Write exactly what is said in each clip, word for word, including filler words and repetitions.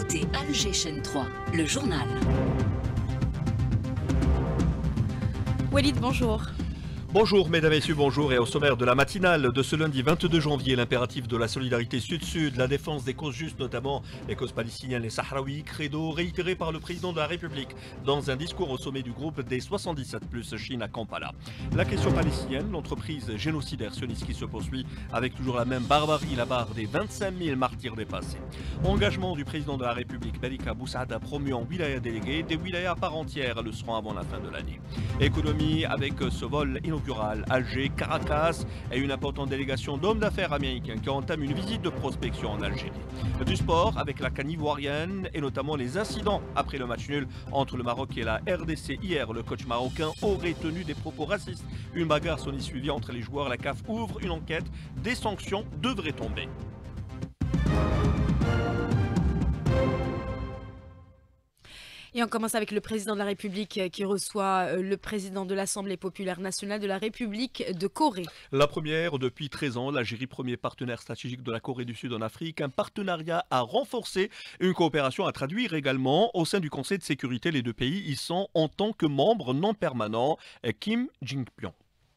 écoutez Alger Chaîne trois, le journal. Walid, bonjour. Bonjour mesdames et messieurs, bonjour, et au sommaire de la matinale de ce lundi vingt-deux janvier, l'impératif de la solidarité sud-sud, la défense des causes justes, notamment les causes palestiniennes et sahraouis, credo réitéré par le président de la République dans un discours au sommet du groupe des soixante-dix-sept plus Chine à Kampala. La question palestinienne, l'entreprise génocidaire sioniste qui se poursuit avec toujours la même barbarie, la barre des vingt-cinq mille martyrs dépassés. Engagement du président de la République, Belika Boussaad, a promu en wilaya délégué, des wilayas à part entière le seront avant la fin de l'année. Économie avec ce vol inaugural Alger, Caracas et une importante délégation d'hommes d'affaires américains qui entament une visite de prospection en Algérie. Du sport avec la CAN ivoirienne et notamment les incidents après le match nul entre le Maroc et la R D C hier. Le coach marocain aurait tenu des propos racistes. Une bagarre s'en est suivie entre les joueurs. La C A F ouvre une enquête. Des sanctions devraient tomber. Et on commence avec le président de la République qui reçoit le président de l'Assemblée populaire nationale de la République de Corée. La première depuis treize ans, l'Algérie, premier partenaire stratégique de la Corée du Sud en Afrique. Un partenariat à renforcer, une coopération à traduire également. Au sein du Conseil de sécurité, les deux pays y sont en tant que membres non permanents. Kim Jin-pyong.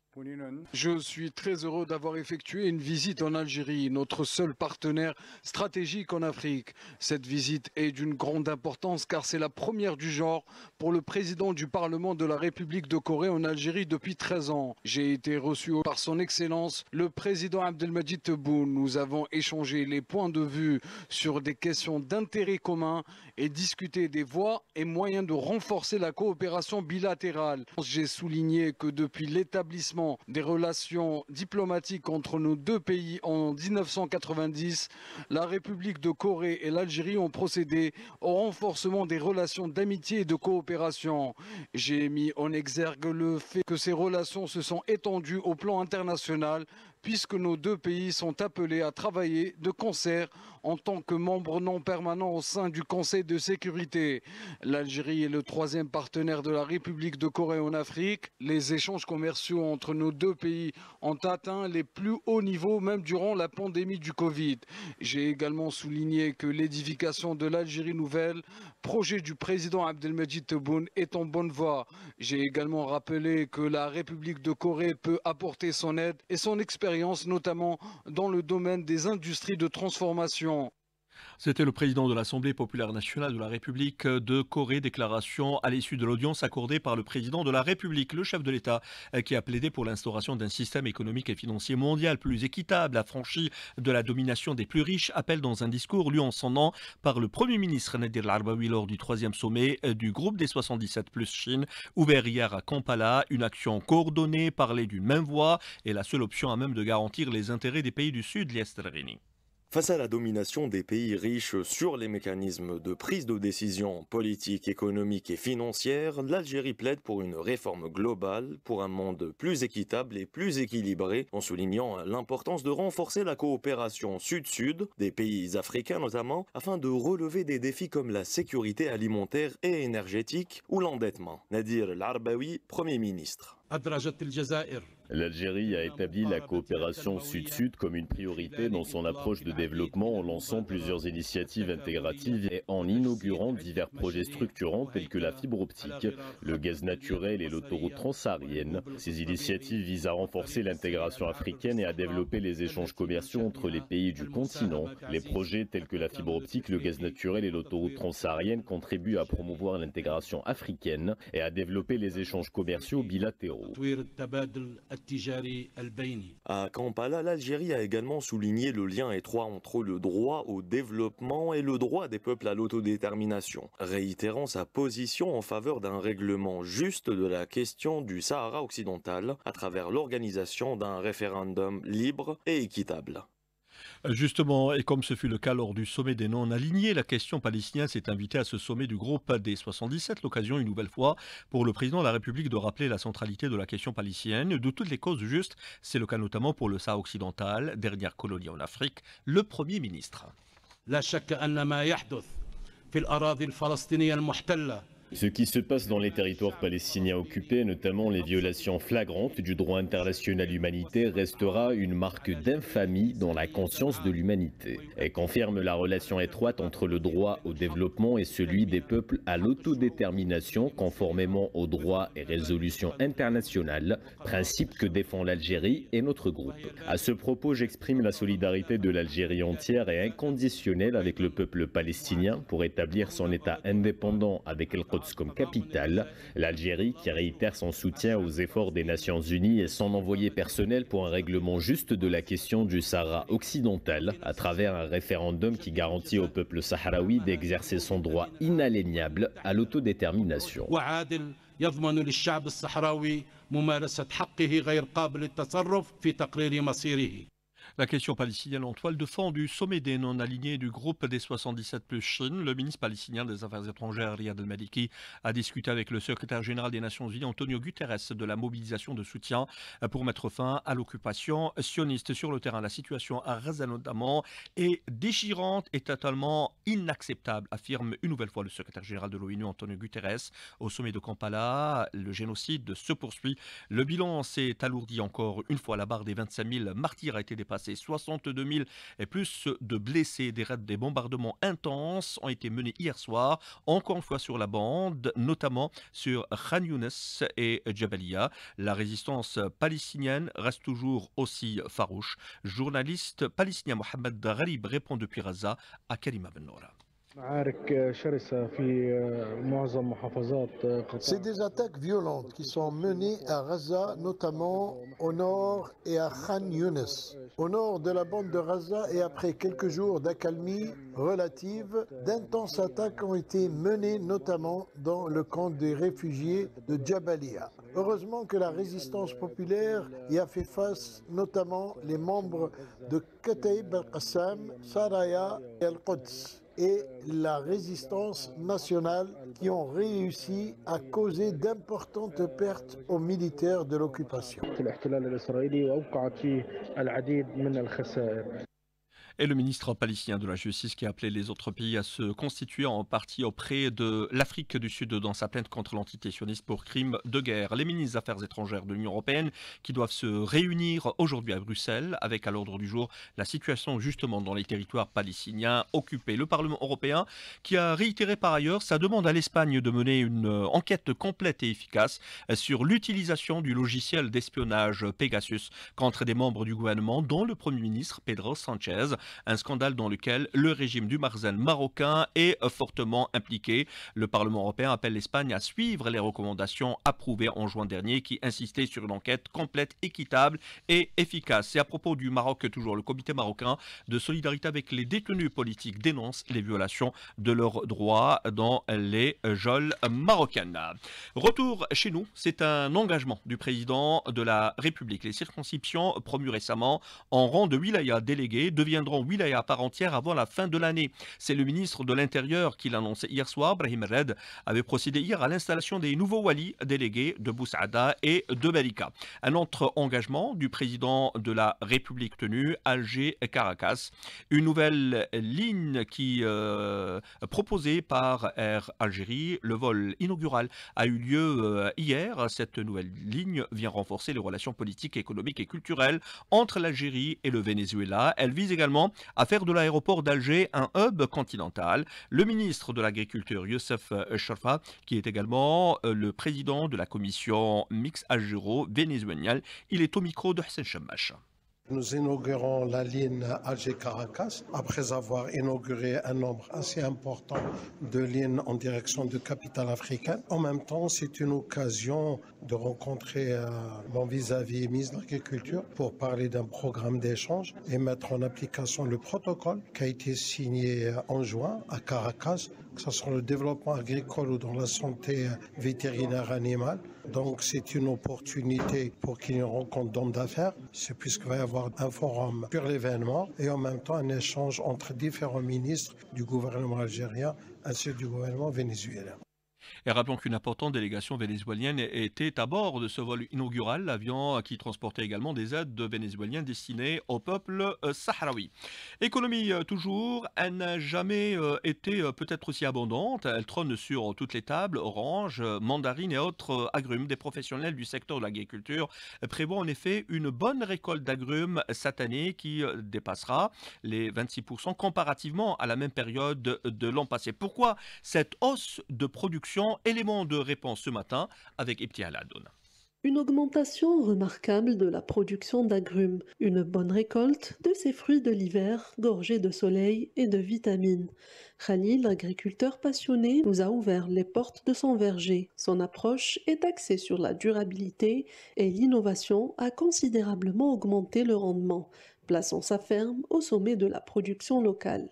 Je suis très heureux d'avoir effectué une visite en Algérie, notre seul partenaire stratégique en Afrique. Cette visite est d'une grande importance car c'est la première du genre pour le président du Parlement de la République de Corée en Algérie depuis treize ans. J'ai été reçu par son Excellence, le président Abdelmadjid Tebboune. Nous avons échangé les points de vue sur des questions d'intérêt commun et discuté des voies et moyens de renforcer la coopération bilatérale. J'ai souligné que depuis l'établissement des relations diplomatiques entre nos deux pays en mille neuf cent quatre-vingt-dix, la République de Corée et l'Algérie ont procédé au renforcement des relations d'amitié et de coopération. J'ai mis en exergue le fait que ces relations se sont étendues au plan international puisque nos deux pays sont appelés à travailler de concert en tant que membres non permanents au sein du Conseil de sécurité. L'Algérie est le troisième partenaire de la République de Corée en Afrique. Les échanges commerciaux entre nos deux pays ont atteint les plus hauts niveaux, même durant la pandémie du Covid. J'ai également souligné que l'édification de l'Algérie nouvelle, projet du président Abdelmadjid Tebboune, est en bonne voie. J'ai également rappelé que la République de Corée peut apporter son aide et son expérience, notamment dans le domaine des industries de transformation. C'était le président de l'Assemblée populaire nationale de la République de Corée. Déclaration à l'issue de l'audience accordée par le président de la République, le chef de l'État, qui a plaidé pour l'instauration d'un système économique et financier mondial plus équitable, affranchi de la domination des plus riches. Appel dans un discours lu en son nom par le Premier ministre Nadir El-Arbaoui lors du troisième sommet du groupe des soixante-dix-sept plus Chine, ouvert hier à Kampala. Une action coordonnée, parler d'une même voix est la seule option à même de garantir les intérêts des pays du Sud, l'Est-Rini. Face à la domination des pays riches sur les mécanismes de prise de décision politique, économique et financière, l'Algérie plaide pour une réforme globale, pour un monde plus équitable et plus équilibré, en soulignant l'importance de renforcer la coopération sud-sud, des pays africains notamment, afin de relever des défis comme la sécurité alimentaire et énergétique ou l'endettement. Nadir El-Arbaoui, Premier ministre. L'Algérie a établi la coopération sud-sud comme une priorité dans son approche de développement en lançant plusieurs initiatives intégratives et en inaugurant divers projets structurants tels que la fibre optique, le gaz naturel et l'autoroute transsaharienne. Ces initiatives visent à renforcer l'intégration africaine et à développer les échanges commerciaux entre les pays du continent. Les projets tels que la fibre optique, le gaz naturel et l'autoroute transsaharienne contribuent à promouvoir l'intégration africaine et à développer les échanges commerciaux bilatéraux. À Kampala, l'Algérie a également souligné le lien étroit entre le droit au développement et le droit des peuples à l'autodétermination, réitérant sa position en faveur d'un règlement juste de la question du Sahara occidental à travers l'organisation d'un référendum libre et équitable. Justement, et comme ce fut le cas lors du sommet des non-alignés, la question palestinienne s'est invitée à ce sommet du groupe des soixante-dix-sept. L'occasion, une nouvelle fois, pour le président de la République de rappeler la centralité de la question palestinienne, de toutes les causes justes. C'est le cas notamment pour le Sahara occidental, dernière colonie en Afrique, le Premier ministre. لا شك أن ما يحدث في الأراضي الفلسطينية المحتلة Ce qui se passe dans les territoires palestiniens occupés, notamment les violations flagrantes du droit international humanitaire, restera une marque d'infamie dans la conscience de l'humanité et confirme la relation étroite entre le droit au développement et celui des peuples à l'autodétermination conformément aux droits et résolutions internationales, principe que défend l'Algérie et notre groupe. À ce propos, j'exprime la solidarité de l'Algérie entière et inconditionnelle avec le peuple palestinien pour établir son État indépendant avec El Quds comme capitale, l'Algérie qui réitère son soutien aux efforts des Nations Unies et son envoyé personnel pour un règlement juste de la question du Sahara occidental à travers un référendum qui garantit au peuple sahraoui d'exercer son droit inaliénable à l'autodétermination. يضمن للشعب الصحراوي ممارسة حقه غير قابل للتصرف في تقرير مصيره. La question palestinienne en toile de fond du sommet des non-alignés du groupe des soixante-dix-sept plus Chine. Le ministre palestinien des Affaires étrangères, Riyad al-Maliki, a discuté avec le secrétaire général des Nations Unies, Antonio Guterres, de la mobilisation de soutien pour mettre fin à l'occupation sioniste sur le terrain. La situation à Gaza notamment est déchirante et totalement inacceptable, affirme une nouvelle fois le secrétaire général de l'ONU, Antonio Guterres. Au sommet de Kampala, le génocide se poursuit. Le bilan s'est alourdi encore une fois. La barre des vingt-cinq mille martyrs a été dépassée. soixante-deux mille et plus de blessés. Des raids, des bombardements intenses ont été menés hier soir, encore une fois sur la bande, notamment sur Khan Younes et Jabalia. La résistance palestinienne reste toujours aussi farouche. Journaliste palestinien Mohamed Gharib répond depuis Gaza à Karima Ben Noura. C'est des attaques violentes qui sont menées à Gaza, notamment au nord et à Khan Younes. Au nord de la bande de Gaza et après quelques jours d'accalmie relative, d'intenses attaques ont été menées notamment dans le camp des réfugiés de Jabalia. Heureusement que la résistance populaire y a fait face, notamment les membres de Kataib al-Qassam, Saraya et Al-Quds, et la résistance nationale qui ont réussi à causer d'importantes pertes aux militaires de l'occupation. Et le ministre palestinien de la Justice qui a appelé les autres pays à se constituer en partie auprès de l'Afrique du Sud dans sa plainte contre l'entité sioniste pour crimes de guerre. Les ministres des Affaires étrangères de l'Union européenne qui doivent se réunir aujourd'hui à Bruxelles avec à l'ordre du jour la situation justement dans les territoires palestiniens occupés. Le Parlement européen qui a réitéré par ailleurs sa demande à l'Espagne de mener une enquête complète et efficace sur l'utilisation du logiciel d'espionnage Pegasus contre des membres du gouvernement dont le Premier ministre Pedro Sánchez. Un scandale dans lequel le régime du Marzen marocain est fortement impliqué. Le Parlement européen appelle l'Espagne à suivre les recommandations approuvées en juin dernier qui insistaient sur une enquête complète, équitable et efficace. C'est à propos du Maroc que toujours le comité marocain de solidarité avec les détenus politiques dénonce les violations de leurs droits dans les geôles marocaines. Retour chez nous, c'est un engagement du président de la République. Les circonscriptions promues récemment en rang de wilaya délégués deviendront wilaya à part entière avant la fin de l'année. C'est le ministre de l'Intérieur qui l'annonçait hier soir. Brahim Red avait procédé hier à l'installation des nouveaux walis délégués de Boussaada et de Malika. Un autre engagement du président de la République tenu, Alger et Caracas. Une nouvelle ligne qui euh, proposée par Air Algérie. Le vol inaugural a eu lieu euh, hier. Cette nouvelle ligne vient renforcer les relations politiques, économiques et culturelles entre l'Algérie et le Venezuela. Elle vise également à faire de l'aéroport d'Alger un hub continental. Le ministre de l'Agriculture, Youssef Sharfa, qui est également le président de la commission mixte algéro-vénézuélienne, il est au micro de Hassan Chamash. Nous inaugurons la ligne Alger-Caracas après avoir inauguré un nombre assez important de lignes en direction de capitale africaine. En même temps, c'est une occasion de rencontrer euh, mon vis-à-vis ministre de l'Agriculture pour parler d'un programme d'échange et mettre en application le protocole qui a été signé en juin à Caracas, que ce soit le développement agricole ou dans la santé vétérinaire animale. Donc c'est une opportunité pour qu'il y ait une rencontre d'hommes d'affaires, c'est puisqu'il va y avoir un forum sur l'événement et en même temps un échange entre différents ministres du gouvernement algérien ainsi que du gouvernement vénézuélien. Et rappelons qu'une importante délégation vénézuélienne était à bord de ce vol inaugural, l'avion qui transportait également des aides vénézuéliennes destinées au peuple sahraoui. Économie toujours, elle n'a jamais été peut-être aussi abondante. Elle trône sur toutes les tables, oranges, mandarines et autres agrumes. Des professionnels du secteur de l'agriculture prévoient en effet une bonne récolte d'agrumes cette année qui dépassera les vingt-six pour cent comparativement à la même période de l'an passé. Pourquoi cette hausse de production? Élément de réponse ce matin avec Ibtihal Adoun. Une augmentation remarquable de la production d'agrumes, une bonne récolte de ces fruits de l'hiver gorgés de soleil et de vitamines. Khalil, agriculteur passionné, nous a ouvert les portes de son verger. Son approche est axée sur la durabilité et l'innovation a considérablement augmenté le rendement, plaçant sa ferme au sommet de la production locale.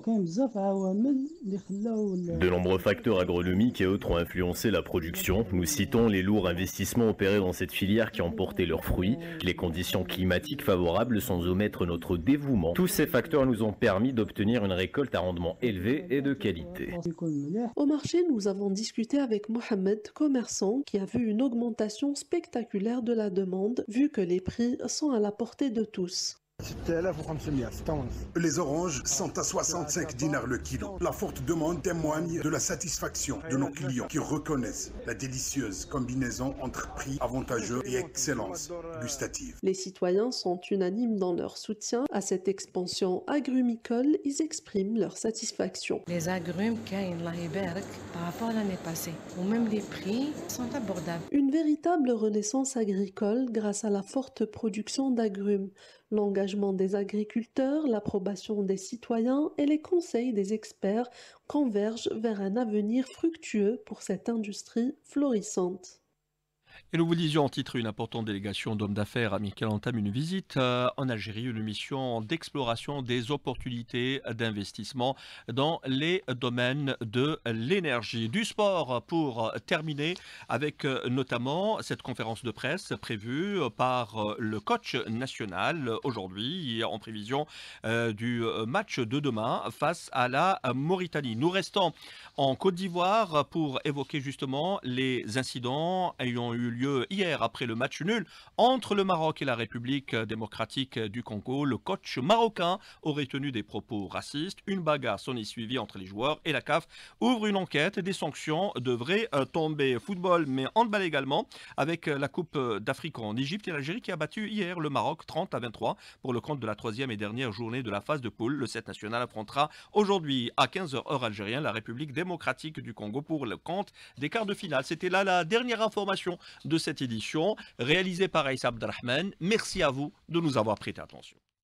De nombreux facteurs agronomiques et autres ont influencé la production. Nous citons les lourds investissements opérés dans cette filière qui ont porté leurs fruits, les conditions climatiques favorables sans omettre notre dévouement. Tous ces facteurs nous ont permis d'obtenir une récolte à rendement élevé et de qualité. Au marché, nous avons discuté avec Mohamed, commerçant, qui a vu une augmentation spectaculaire de la demande, vu que les prix sont à la portée de tous. Les oranges sont à soixante-cinq dinars le kilo. La forte demande témoigne de la satisfaction de nos clients qui reconnaissent la délicieuse combinaison entre prix avantageux et excellence gustative. Les citoyens sont unanimes dans leur soutien à cette expansion agrumicole. Ils expriment leur satisfaction. Les agrumes, par rapport à l'année passée, ou même les prix sont abordables. Une véritable renaissance agricole grâce à la forte production d'agrumes. L'engagement des agriculteurs, l'approbation des citoyens et les conseils des experts convergent vers un avenir fructueux pour cette industrie florissante. Et nous vous disions en titre, une importante délégation d'hommes d'affaires américains entame une visite euh, en Algérie, une mission d'exploration des opportunités d'investissement dans les domaines de l'énergie. Du sport pour terminer avec euh, notamment cette conférence de presse prévue par euh, le coach national aujourd'hui en prévision euh, du match de demain face à la Mauritanie. Nous restons en Côte d'Ivoire pour évoquer justement les incidents ayant eu lieu hier après le match nul entre le Maroc et la République démocratique du Congo. Le coach marocain aurait tenu des propos racistes. Une bagarre s'en est suivie entre les joueurs et la C A F ouvre une enquête. Des sanctions devraient tomber. Football, mais handball également, avec la Coupe d'Afrique en Égypte et l'Algérie qui a battu hier le Maroc trente à vingt-trois pour le compte de la troisième et dernière journée de la phase de poule. Le sept national affrontera aujourd'hui à quinze heures heure algérienne la République démocratique du Congo pour le compte des quarts de finale. C'était là la dernière information de cette édition réalisée par Aïssa Abdelrahman. Merci à vous de nous avoir prêté attention.